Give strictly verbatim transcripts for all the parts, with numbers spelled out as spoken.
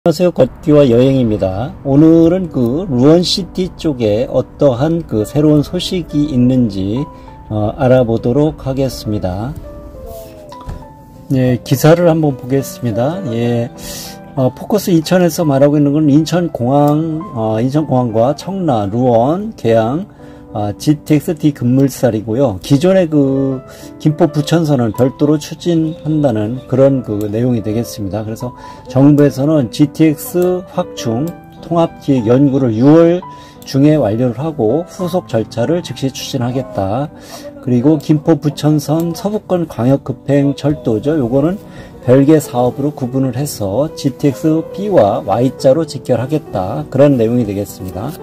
안녕하세요. 걷기와 여행입니다. 오늘은 그 루원시티 쪽에 어떠한 그 새로운 소식이 있는지 어, 알아보도록 하겠습니다. 예, 기사를 한번 보겠습니다. 예, 어, 포커스 인천에서 말하고 있는 건 인천공항, 어, 인천공항과 청라, 루원, 계양, 아, 지티엑스 D 급물살이고요. 기존의 그 김포 부천선은 별도로 추진한다는 그런 그 내용이 되겠습니다. 그래서 정부에서는 지티엑스 확충 통합기획 연구를 유월 중에 완료를 하고 후속 절차를 즉시 추진하겠다. 그리고 김포 부천선 서부권 광역급행 철도죠. 요거는 별개 사업으로 구분을 해서 지티엑스 B와 Y자로 직결하겠다. 그런 내용이 되겠습니다.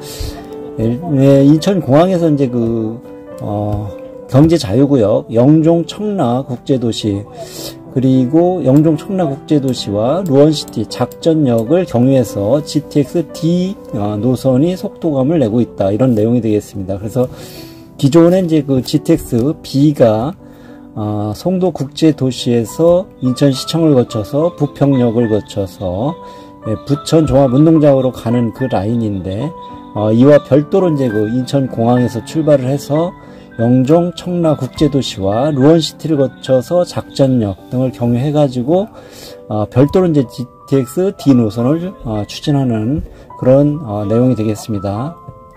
네, 인천공항에서 이제 그, 어, 경제자유구역, 영종 청라 국제도시, 그리고 영종 청라 국제도시와 루원시티 작전역을 경유해서 지티엑스 D 노선이 속도감을 내고 있다. 이런 내용이 되겠습니다. 그래서 기존에 이제 그 지티엑스 B가 어, 송도 국제도시에서 인천시청을 거쳐서 부평역을 거쳐서 예, 부천 종합운동장으로 가는 그 라인인데, 어, 이와 별도로 이제 그 인천공항에서 출발을 해서 영종 청라 국제도시와 루원시티를 거쳐서 작전역 등을 경유해가지고, 어, 별도로 이제 지티엑스 D 노선을 어, 추진하는 그런 어, 내용이 되겠습니다.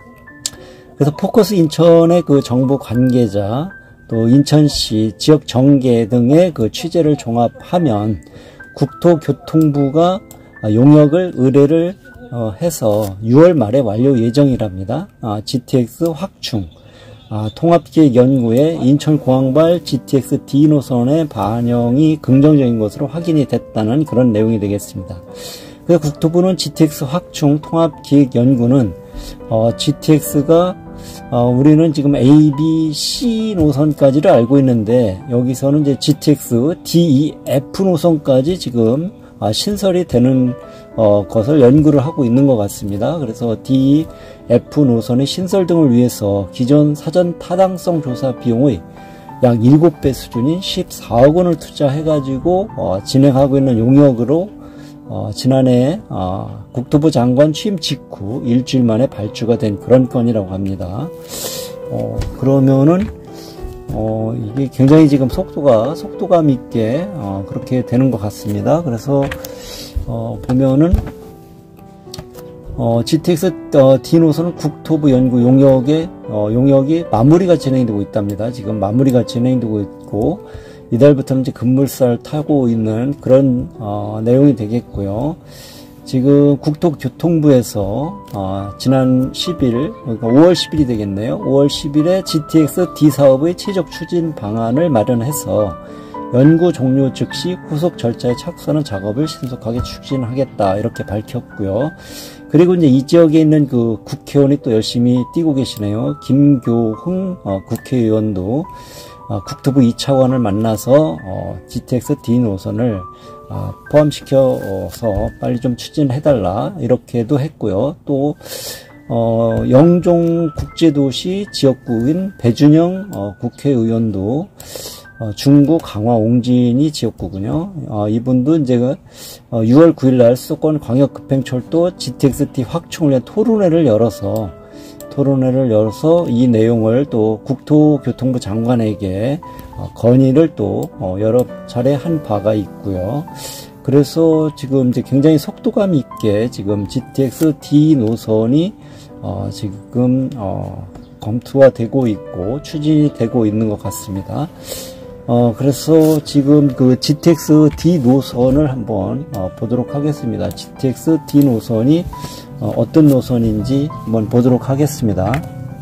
그래서 포커스 인천의 그 정부 관계자, 또 인천시 지역 정계 등의 그 취재를 종합하면 국토교통부가 용역을 의뢰를 어, 해서 유월 말에 완료 예정이랍니다. 아, 지티엑스 확충, 아, 통합기획 연구에 인천공항발 지티엑스 D 노선의 반영이 긍정적인 것으로 확인이 됐다는 그런 내용이 되겠습니다. 그래서 국토부는 지티엑스 확충 통합기획 연구는 어, 지티엑스가 어, 우리는 지금 A, B, C 노선까지를 알고 있는데 여기서는 이제 지티엑스 D, E, F 노선까지 지금 아, 신설이 되는 어, 것을 연구를 하고 있는 것 같습니다. 그래서 D, F 노선의 신설 등을 위해서 기존 사전 타당성 조사 비용의 약 일곱 배 수준인 십사억 원을 투자해가지고 어, 진행하고 있는 용역으로 어, 지난해 어, 국토부 장관 취임 직후 일주일 만에 발주가 된 그런 건이라고 합니다. 어, 그러면은 어, 이게 굉장히 지금 속도가, 속도감 있게, 어, 그렇게 되는 것 같습니다. 그래서, 어, 보면은, 어, 지티엑스 어, D 노선은 국토부 연구 용역에, 어, 용역이 마무리가 진행되고 있답니다. 지금 마무리가 진행되고 있고, 이달부터는 이제 급물살 타고 있는 그런, 어, 내용이 되겠고요. 지금 국토교통부에서 어, 지난 십 일, 그러니까 오월 십 일이 되겠네요. 오월 십 일에 지티엑스 D 사업의 최적 추진 방안을 마련해서 연구 종료 즉시 후속 절차에 착수하는 작업을 신속하게 추진하겠다 이렇게 밝혔고요. 그리고 이제 이 지역에 있는 그 국회의원이 또 열심히 뛰고 계시네요. 김교흥 어, 국회의원도 어, 국토부 이 차관을 만나서 어, 지티엑스 D 노선을 아, 포함시켜서 빨리 좀 추진해달라 이렇게도 했고요. 또 어, 영종 국제도시 지역구인 배준영 어, 국회의원도 어, 중구 강화 옹진이 지역구군요. 어, 이분도 이제 어, 유월 구일 날 수도권 광역급행철도 지티엑스 D 확충을 위한 토론회를 열어서 토론회를 열어서 이 내용을 또 국토교통부 장관에게 건의를 또 여러 차례 한 바가 있고요. 그래서 지금 이제 굉장히 속도감 있게 지금 지티엑스 D 노선이 어 지금 어 검토가 되고 있고 추진이 되고 있는 것 같습니다. 어 그래서 지금 그 지티엑스 D 노선을 한번 어 보도록 하겠습니다. 지티엑스 D 노선이 어, 어떤 노선인지 한번 보도록 하겠습니다.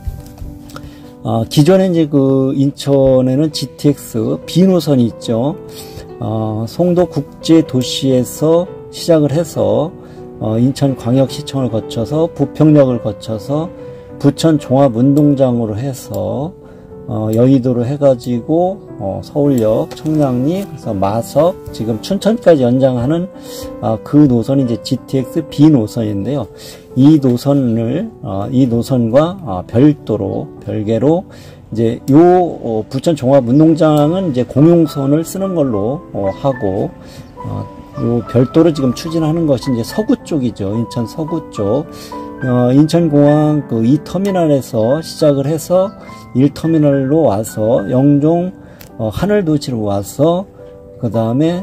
어, 기존에 이제 그 인천에는 지티엑스 B 노선이 있죠. 어, 송도 국제도시에서 시작을 해서 어, 인천광역시청을 거쳐서 부평역을 거쳐서 부천 종합운동장으로 해서 어, 여의도로 해가지고 어, 서울역, 청량리, 그래서 마석, 지금 춘천까지 연장하는 어, 그 노선이 이제 지티엑스 B 노선인데요. 이 노선을 어, 이 노선과 어, 별도로 별개로 이제 요 어, 부천 종합운동장은 이제 공용선을 쓰는 걸로 어, 하고 어, 요 별도로 지금 추진하는 것이 이제 서구 쪽이죠. 인천 서구 쪽. 어, 인천공항 그 이 터미널에서 시작을 해서 일 터미널로 와서 영종 어, 하늘도시로 와서 그 다음에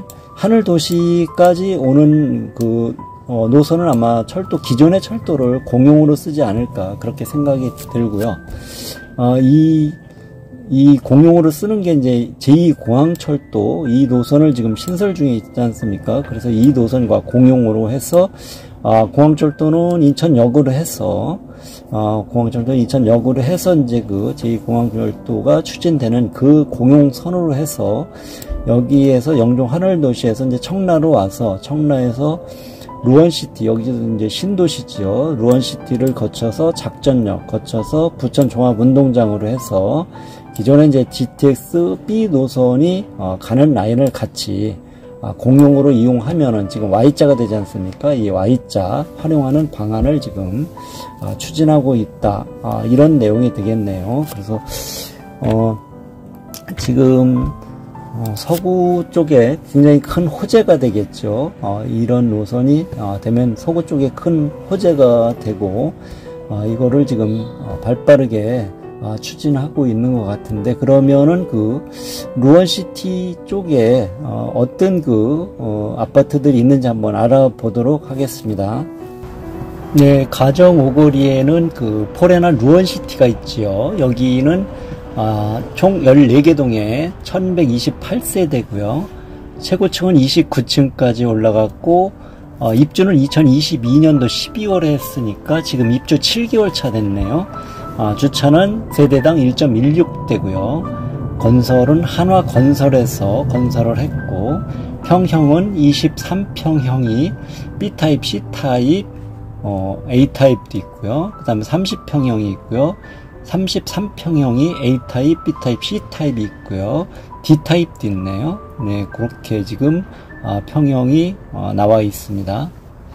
하늘도시까지 오는 그 어, 노선은 아마 철도, 기존의 철도를 공용으로 쓰지 않을까 그렇게 생각이 들고요. 어, 이, 이 공용으로 쓰는 게 이제 제이 공항철도 이 노선을 지금 신설 중에 있지 않습니까? 그래서 이 노선과 공용으로 해서 아, 공항철도는 인천역으로 해서 아, 공항철도 인천역으로 해서 이제 그 제이 공항철도가 추진되는 그 공용선으로 해서 여기에서 영종 하늘도시에서 이제 청라로 와서 청라에서 루원시티, 여기도 이제 신도시지요. 루원시티를 거쳐서 작전역, 거쳐서 부천 종합운동장으로 해서 기존에 이제 지티엑스 B 노선이 어, 가는 라인을 같이 아, 공용으로 이용하면은 지금 Y자가 되지 않습니까? 이 Y자 활용하는 방안을 지금 아, 추진하고 있다. 아, 이런 내용이 되겠네요. 그래서 어, 지금 어, 서구 쪽에 굉장히 큰 호재가 되겠죠. 어, 이런 노선이 어, 되면 서구 쪽에 큰 호재가 되고 어, 이거를 지금 어, 발빠르게 어, 추진하고 있는 것 같은데, 그러면은 그 루원시티 쪽에 어, 어떤 그 어, 아파트들이 있는지 한번 알아보도록 하겠습니다. 네, 가정 오거리에는 그 포레나 루원시티가 있지요. 여기는 아, 총 열네 개 동에 천백이십팔 세대고요. 최고층은 이십구 층까지 올라갔고 어, 입주는 이천이십이 년도 십이월에 했으니까 지금 입주 칠 개월 차 됐네요. 아, 주차는 세대당 일 점 일육 대고요. 건설은 한화건설에서 건설을 했고 평형은 이십삼 평형이 B타입, C타입, 어, A타입도 있고요. 그 다음에 삼십 평형이 있고요. 삼십삼 평형이 A타입, B타입, C타입이 있고요. D타입도 있네요. 네, 그렇게 지금 아, 평형이 어, 나와 있습니다.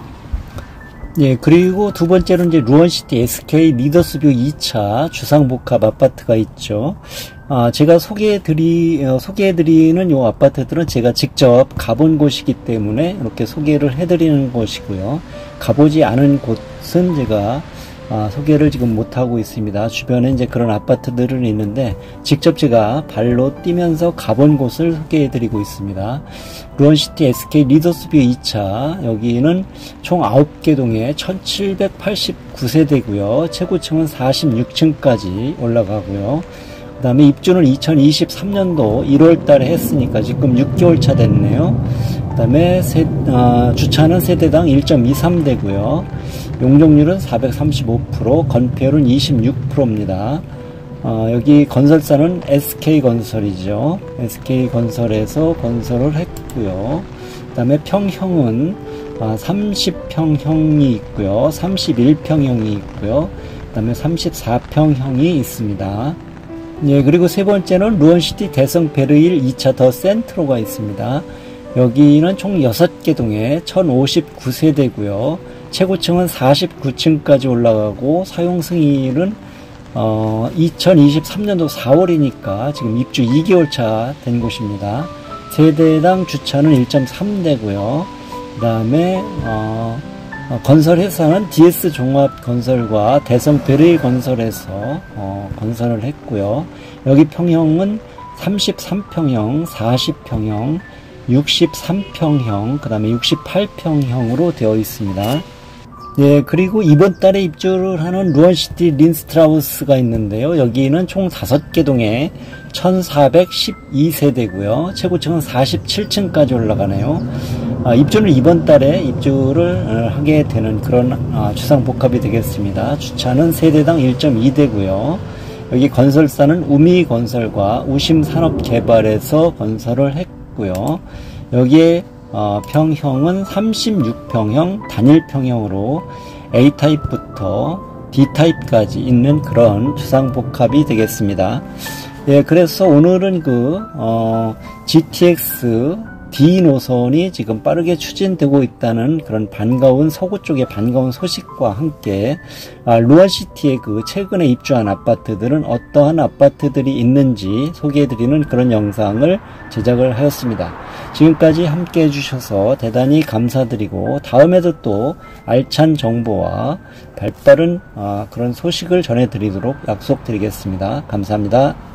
예, 그리고 두 번째로 이제 루원시티 에스케이 리더스뷰 이 차 주상복합 아파트가 있죠. 아, 제가 소개해드리, 어, 소개해드리는 요 아파트들은 제가 직접 가본 곳이기 때문에 이렇게 소개를 해드리는 것이고요. 가보지 않은 곳은 제가 아, 소개를 지금 못하고 있습니다. 주변에 이제 그런 아파트들은 있는데 직접 제가 발로 뛰면서 가본 곳을 소개해드리고 있습니다. 루원시티 에스케이 리더스뷰 이 차, 여기는 총 아홉 개 동에 천칠백팔십구 세대고요. 최고층은 사십육 층까지 올라가고요. 그 다음에 입주는 이천이십삼 년도 일월 달에 했으니까 지금 육 개월 차 됐네요. 그 다음에 세, 아, 주차는 세대당 일 점 이삼 대고요. 용적률은 사백삼십오 퍼센트, 건폐율은 이십육 퍼센트입니다. 어, 여기 건설사는 에스케이건설이죠. 에스케이건설에서 건설을 했고요. 그 다음에 평형은 아, 삼십 평형이 있고요. 삼십일 평형이 있고요. 그 다음에 삼십사 평형이 있습니다. 예, 그리고 세 번째는 루원시티 대성 베르일 이 차 더 센트로가 있습니다. 여기는 총 여섯 개 동에 천오십구 세대고요. 최고층은 사십구 층까지 올라가고 사용 승인은 어, 이천이십삼 년도 사월이니까 지금 입주 이 개월 차 된 곳입니다. 세대당 주차는 일 점 삼 대고요. 그 다음에 어, 어, 건설회사는 디에스 종합건설과 대성 베르일 건설에서 어, 건설을 했고요. 여기 평형은 삼십삼 평형, 사십 평형, 육십삼 평형, 그 다음에 육십팔 평형으로 되어 있습니다. 예, 그리고 이번 달에 입주를 하는 루원시티 린스트라우스가 있는데요. 여기는 총 다섯 개 동에 천사백십이 세대고요. 최고층은 사십칠 층까지 올라가네요. 아, 입주는 이번 달에 입주를 하게 되는 그런 아, 주상복합이 되겠습니다. 주차는 세대당 일 점 이 대고요. 여기 건설사는 우미건설과 우심산업개발에서 건설을 했고요. 여기에 어, 평형은 삼십육 평형, 단일 평형으로 A타입부터 D타입까지 있는 그런 주상복합이 되겠습니다. 예, 그래서 오늘은 그, 어, 지티엑스, 디 노선이 지금 빠르게 추진되고 있다는 그런 반가운 서구 쪽의 반가운 소식과 함께 아, 루안시티에 그 최근에 입주한 아파트들은 어떠한 아파트들이 있는지 소개해드리는 그런 영상을 제작을 하였습니다. 지금까지 함께 해주셔서 대단히 감사드리고 다음에도 또 알찬 정보와 발빠른 아, 그런 소식을 전해드리도록 약속드리겠습니다. 감사합니다.